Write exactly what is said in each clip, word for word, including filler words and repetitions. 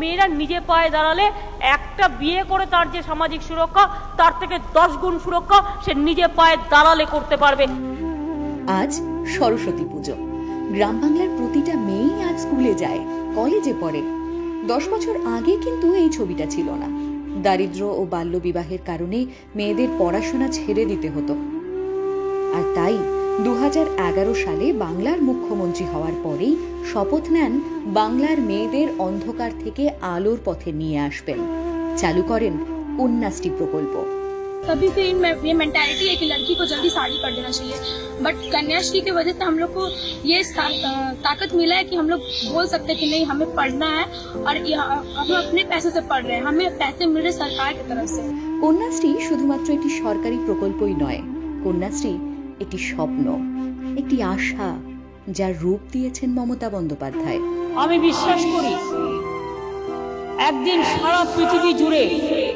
মেয়েরা নিজে পায়ে দাঁড়ালে একটা বিয়ে করে তার যে সামাজিক সুরক্ষা তার থেকে দশ গুণ সুরক্ষা সে নিজে পায়ে দাঁড়ালে করতে পারবে। আজ সরস্বতী পুজো, গ্রাম বাংলার প্রতিটা মেয়েই আজ স্কুলে যায়, কলেজে পড়ে। দশ বছর আগে কিন্তু এই ছবিটা ছিল না। দারিদ্র ও বাল্য বিবাহের কারণে মেয়েদের পড়াশোনা ছেড়ে দিতে হতো। আর তাই দু হাজার এগারো সালে বাংলার মুখ্যমন্ত্রী হওয়ার পরেই শপথ নেন বাংলার মেয়েদের অন্ধকার থেকে আলোর পথে নিয়ে আসবেন। চালু করেন কন্যাশ্রী প্রকল্প। तभी से ये मेंटालिटी है कि लड़की को जल्दी शादी कर देना चाहिए, बट कन्याश्री की वजह से हम लोग को ये ताकत मिला है कि हम लोग बोल सकते हैं कि नहीं, हमें पढ़ना है और हम अपने पैसे से पढ़ रहे हैं, हमें पैसे मिल रहे सरकार की तरफ से। কন্যাশ্রী শুধুমাত্র একটি সরকারি প্রকল্পই নয়, কন্যাশ্রী একটি স্বপ্ন, একটি আশা, যার রূপ দিয়েছেন মমতা বন্দ্যোপাধ্যায়। আমি বিশ্বাস করি একদিন সারা পৃথিবী জুড়ে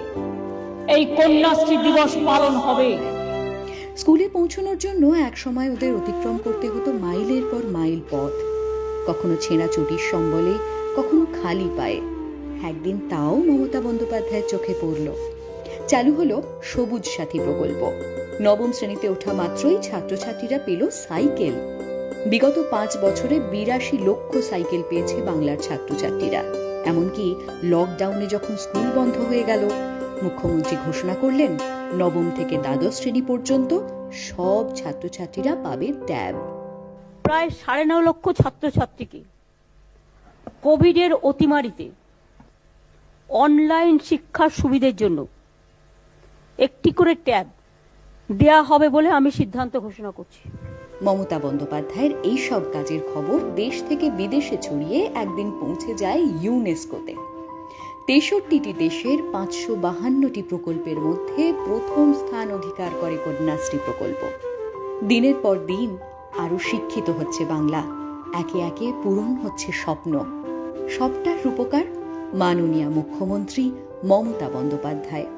এই কন্যাশ্রী দিবস পালন হবে। স্কুলে পৌঁছানোর জন্য এক সময় ওদের অতিক্রম করতে হতো মাইলের পর মাইল পথ, কখনো ছেঁড়া চটির সম্বলে, কখনো খালি পায়ে। একদিন তাও মমতা বন্দ্যোপাধ্যায়ের চোখে পড়ল। চালু হলো সবুজ সাথী প্রকল্প। নবম শ্রেণীতে ওঠা মাত্রই ছাত্রছাত্রীরা পেল সাইকেল। বিগত পাঁচ বছরে বিরাশি লক্ষ সাইকেল পেয়েছে বাংলার ছাত্রছাত্রীরা। এমনকি লকডাউনে যখন স্কুল বন্ধ হয়ে গেল, মুখ্যমন্ত্রী ঘোষণা করলেন নবম থেকে দ্বাদশ শ্রেণী পর্যন্ত সব ছাত্রছাত্রীরা পাবে ট্যাব। প্রায় সাড়ে নয় লক্ষ ছাত্রছাত্রীকে কোভিডের অতিমারিতে অনলাইন শিক্ষার সুবিধার জন্য একটি করে ট্যাব দেয়া হবে বলে আমি সিদ্ধান্ত ঘোষণা করছি। মমতা বন্দ্যোপাধ্যায়ের এই সব কাজের খবর দেশ থেকে বিদেশে ছড়িয়ে একদিন পৌঁছে যায় ইউনেস্কোতে। তেষট্টিটি দেশের পাঁচশো বাহান্নটি প্রকল্পের মধ্যে প্রথম স্থান অধিকার করে কন্যাশ্রী প্রকল্প। দিনের পর দিন আরো শিক্ষিত হচ্ছে বাংলা, একে একে পূরণ হচ্ছে স্বপ্ন। সবটার রূপকার মাননীয় মুখ্যমন্ত্রী মমতা বন্দ্যোপাধ্যায়।